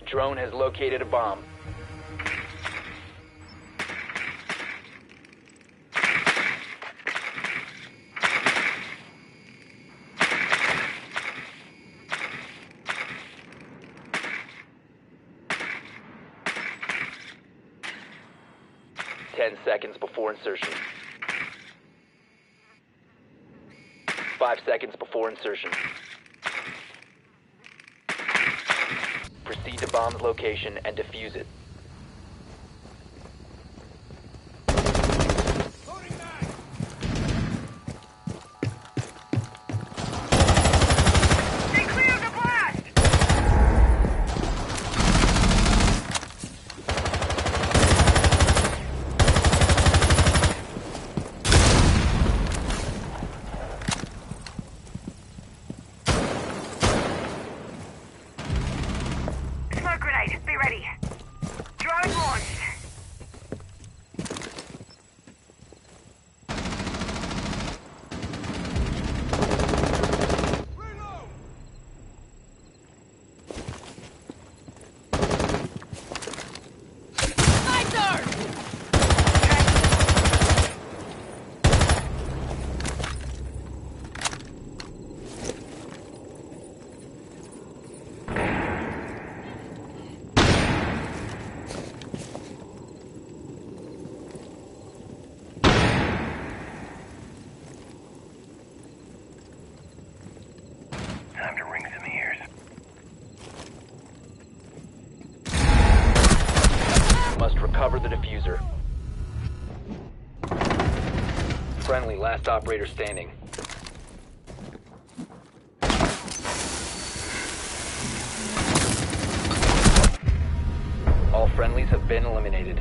Drone has located a bomb. Seconds before insertion. 5 seconds before insertion. Proceed to bomb's location and defuse it. Recover the diffuser. Friendly, last operator standing. All friendlies have been eliminated.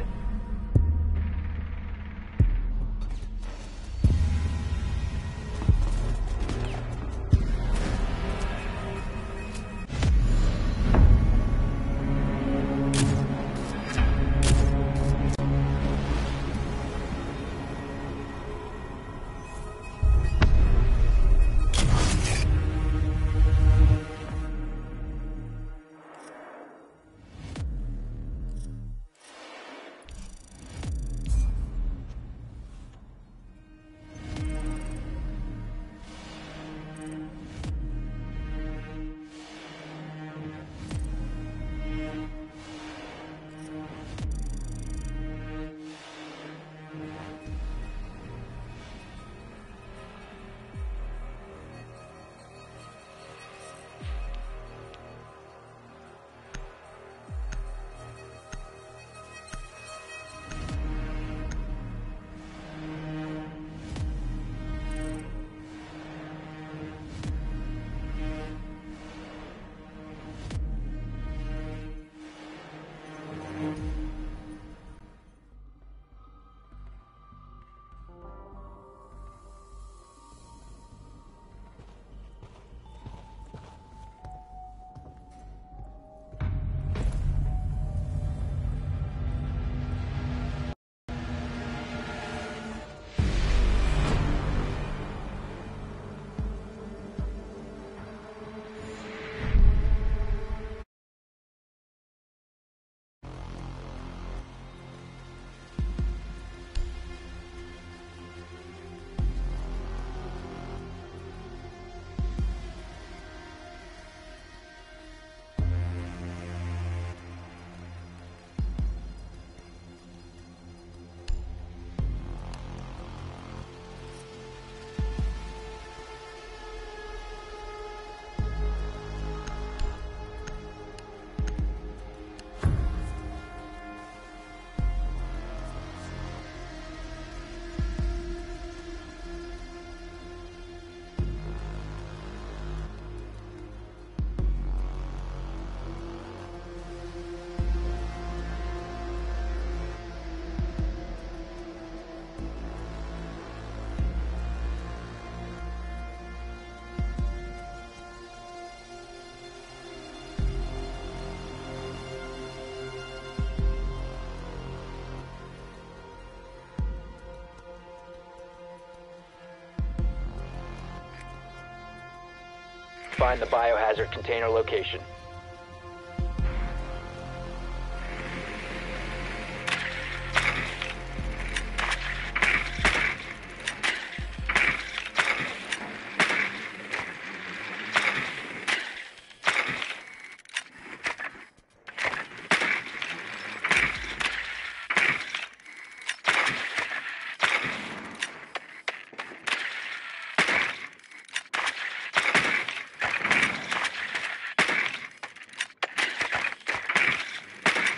Find the biohazard container location.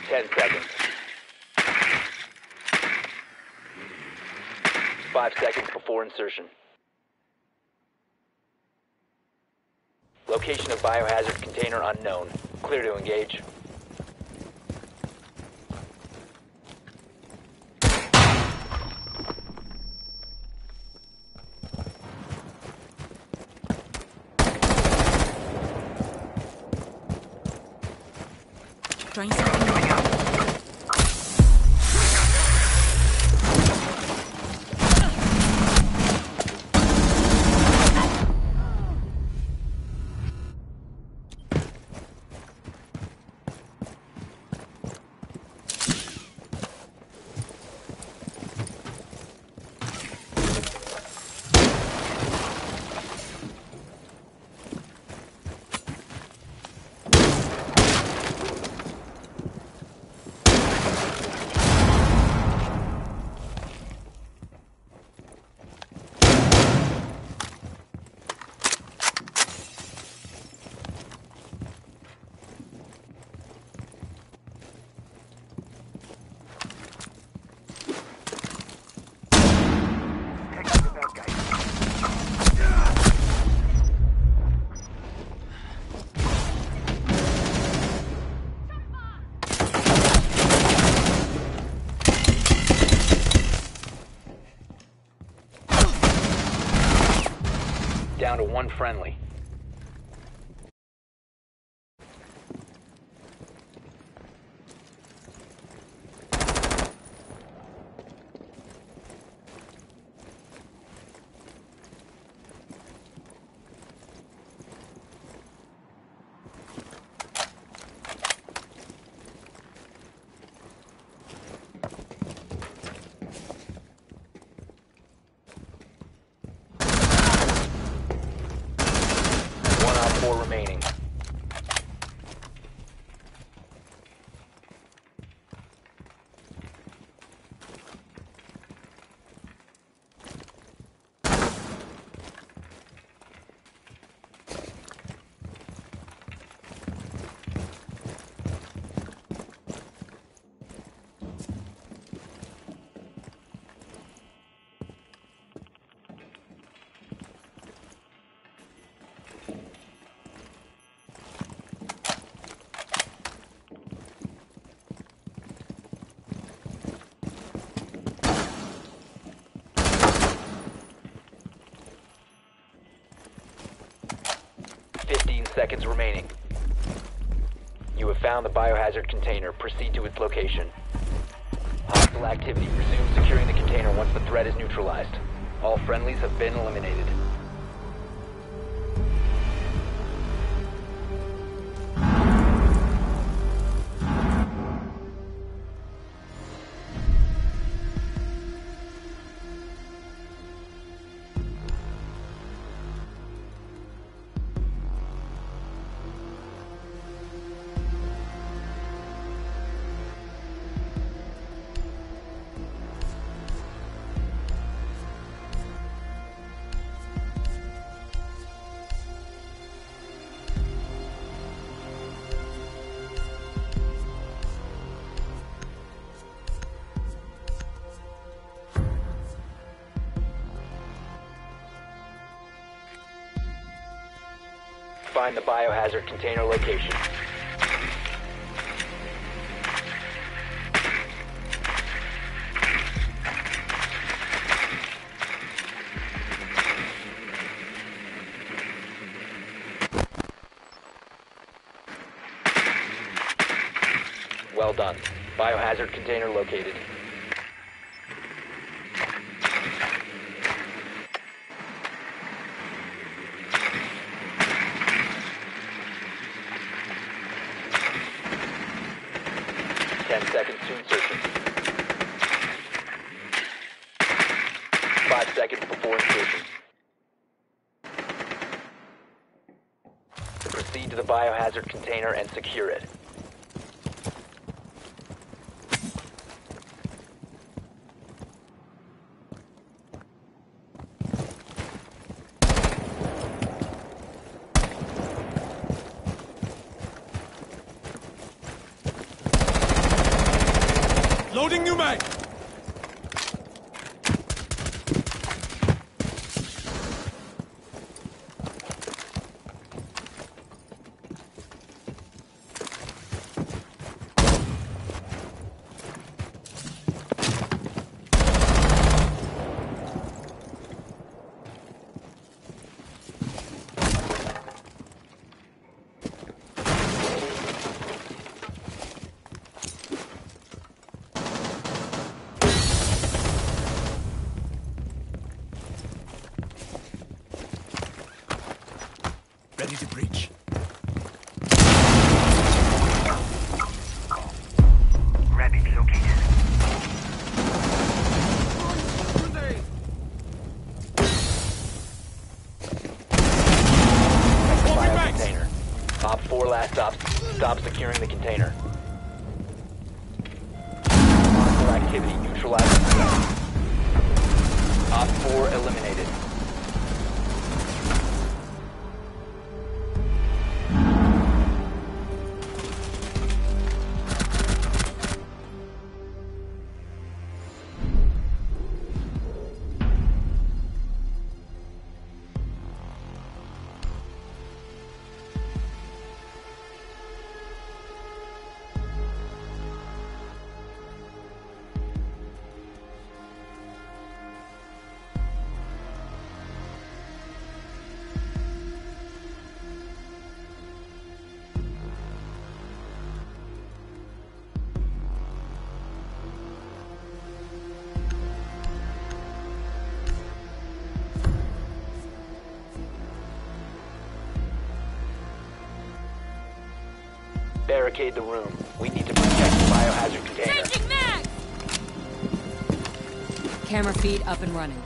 10 seconds. 5 seconds before insertion. Location of biohazard container unknown. Clear to engage. Trying something new. Down to one friendly. One out 4 remaining. Seconds remaining. You have found the biohazard container. Proceed to its location. Hostile activity. Resume securing the container once the threat is neutralized. All friendlies have been eliminated. Find the biohazard container location. Well done. Biohazard container located. Seconds to insertion. 5 seconds before insertion. Proceed to the biohazard container and secure it. Loading new mag! Ready to breach. Rabbit located. Bio container. Op 4 last stop securing the container. Hostile activity neutralized. Op 4 eliminated. Barricade the room. We need to protect the biohazard container. Changing mag! Camera feed up and running.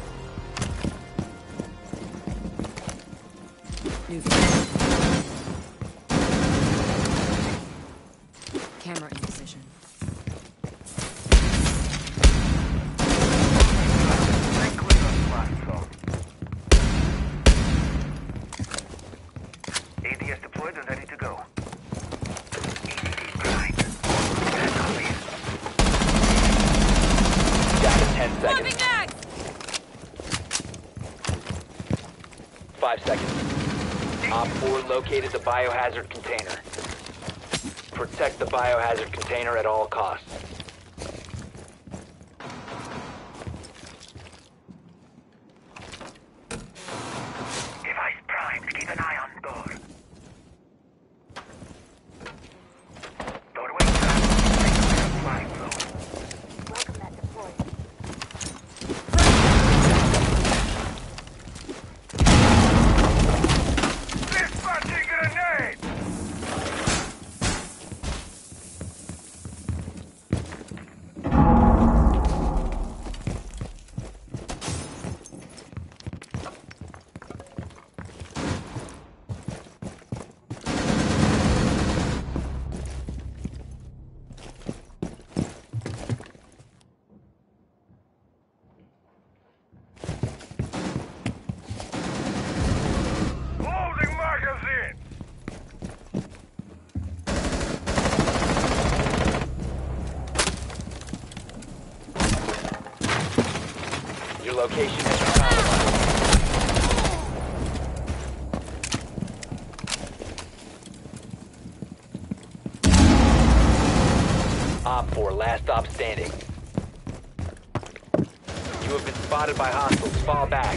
New feed. Camera in position. ADS deployed and ready to go. Down to 10 seconds. Moving mag! 5 seconds. Op 4 located the biohazard container. Protect the biohazard container at all costs. Device primed. Keep an eye on door. Doorway trapped. Flying flow. Dispatching grenade! Loading magazine! Your location has been compromised. Op 4, last stop standing. You have been spotted by hostiles. Fall back.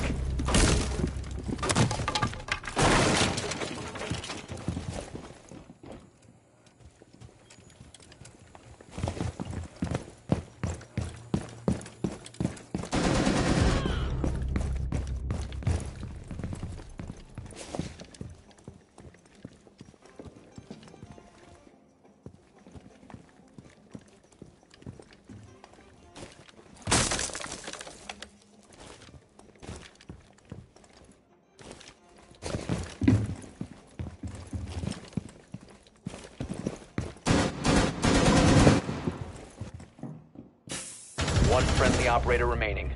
One friendly operator remaining.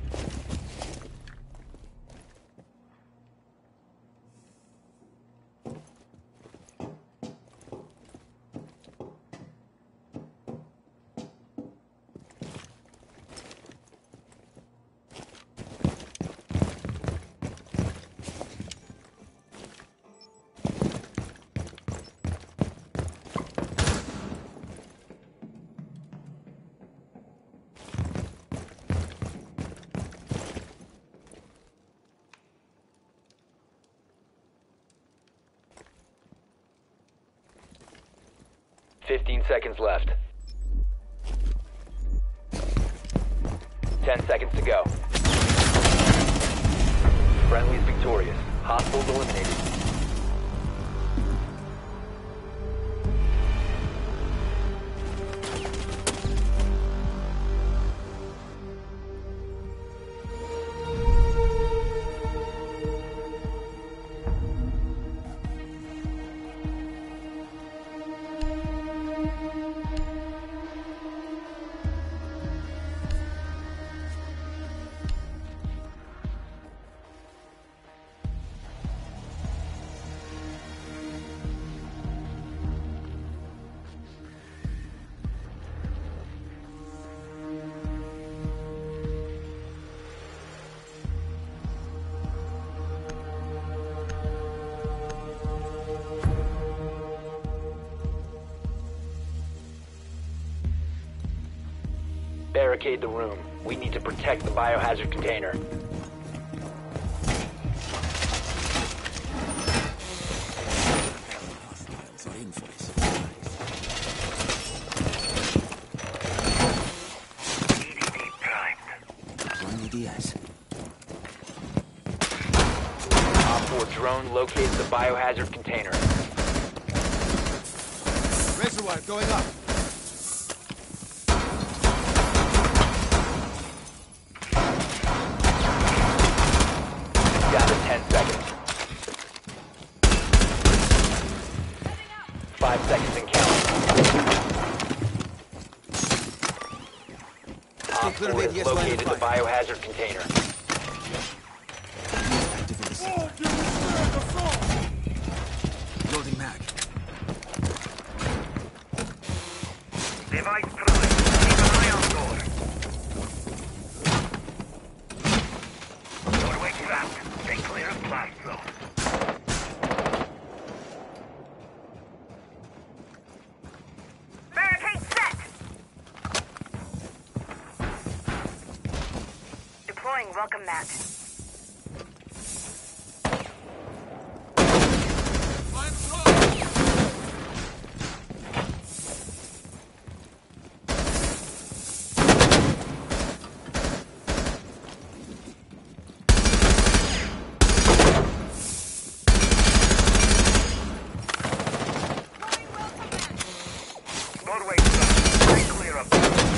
15 seconds left. 10 seconds to go. Friendly is victorious. Hostiles eliminated. Barricade the room. We need to protect the biohazard container. Hostiles are in for this. EDD primed. One Diaz. Op 4 drone located the biohazard container. Reservoir going up. Down to 10 seconds. 5 seconds and counting. Op 4 has located the biohazard container. Active in the center. Loading mag. Device primed. Keep an eye on door. Doorway trapped. Stay clear of blast zone. Barricade set! Deploying welcome mat. Doorway trapped. Stay clear of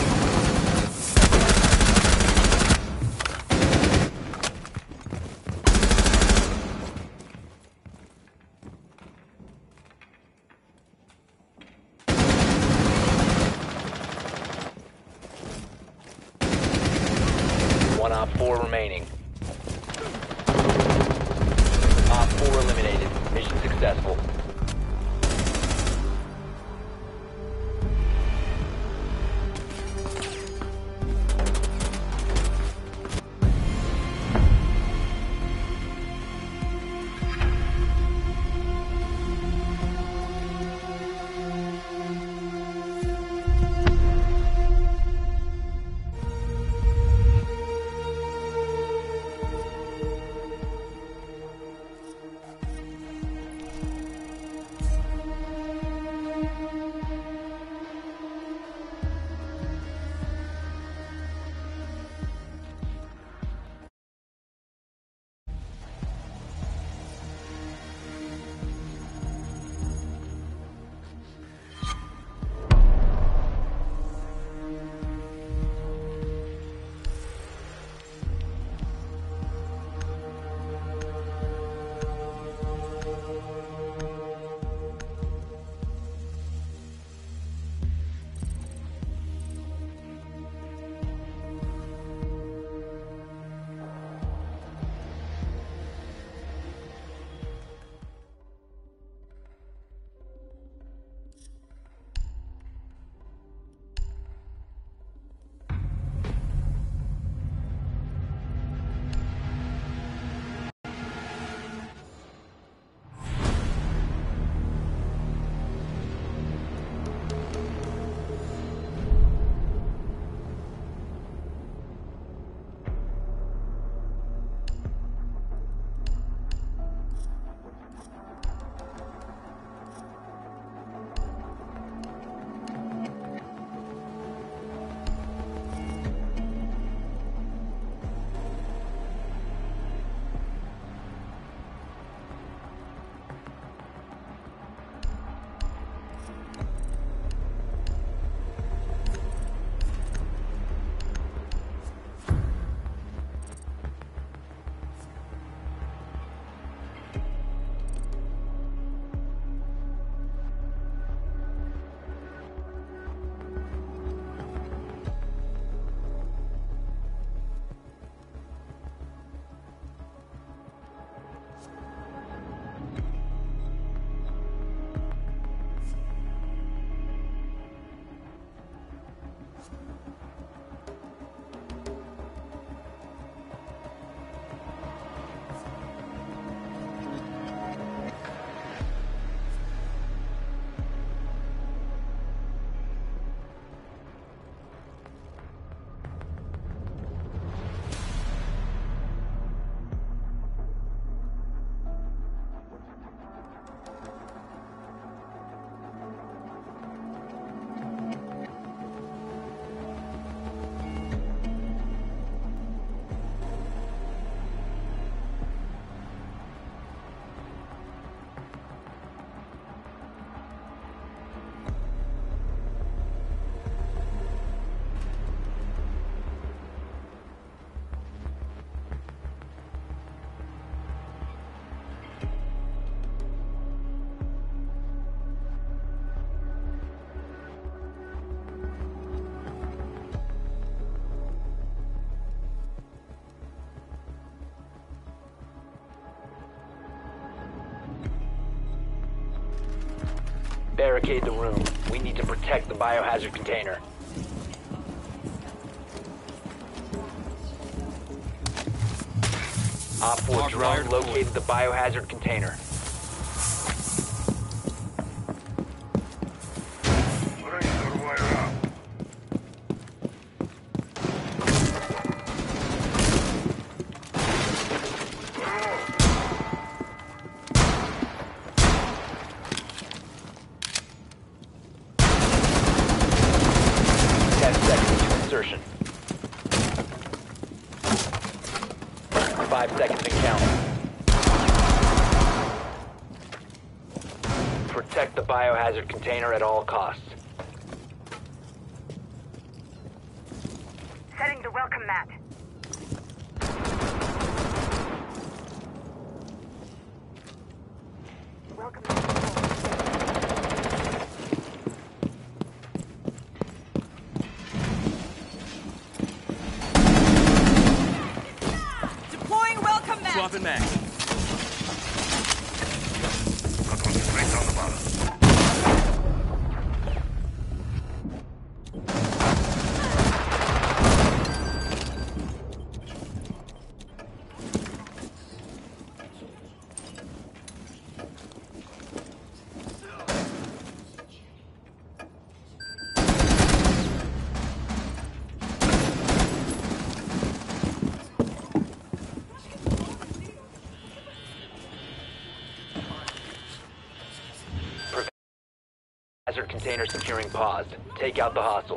One Op 4 remaining. Op 4 eliminated. Mission successful. Barricade the room. We need to protect the biohazard container. Op 4 drone located the biohazard container. Insertion. 5 seconds and count. Protect the biohazard container at all costs. Setting the welcome mat. Welcome mat. Swapping mag. Concentrate on the bottom. Hazard container securing paused. Take out the hostiles.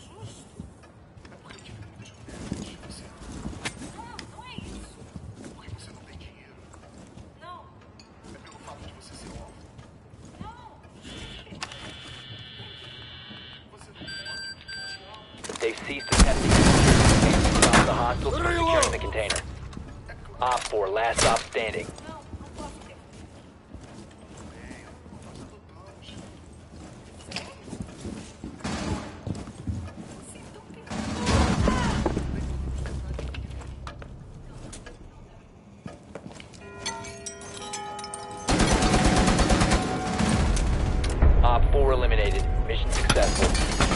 They've ceased attempting to stop the hostiles from securing the container. Op 4, last stop standing. Op 4 eliminated. Mission successful.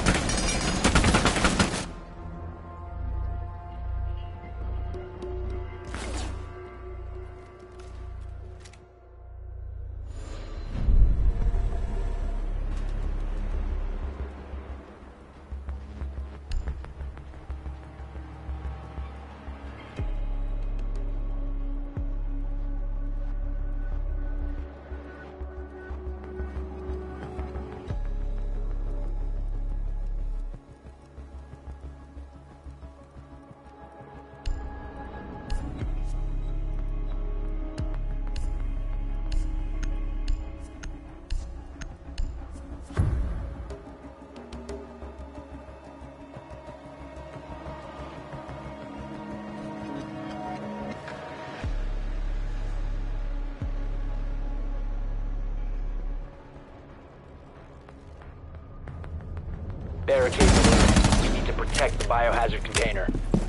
Barricade the room. We need to protect the biohazard container.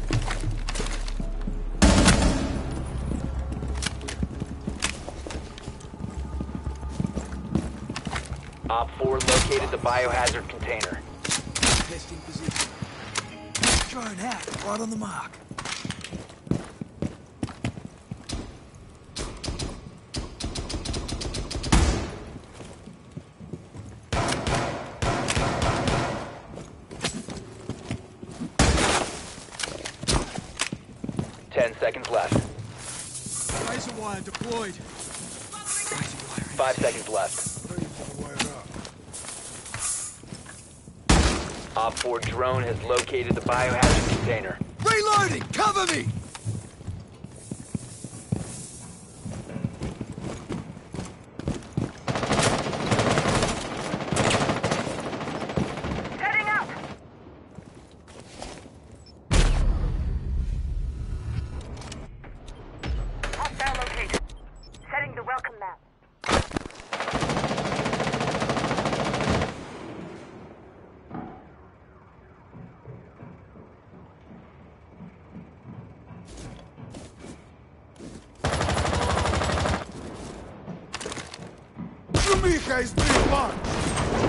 Op 4 located the biohazard container. Testing position. Drone hack, right on the mark. Seconds left. Razor wire deployed. 5 seconds left. Ready for the wire up. Op 4 drone has located the biohazard container. Reloading! Cover me! Setting up. Hostile located. Setting the welcome mat. Micha is being marked!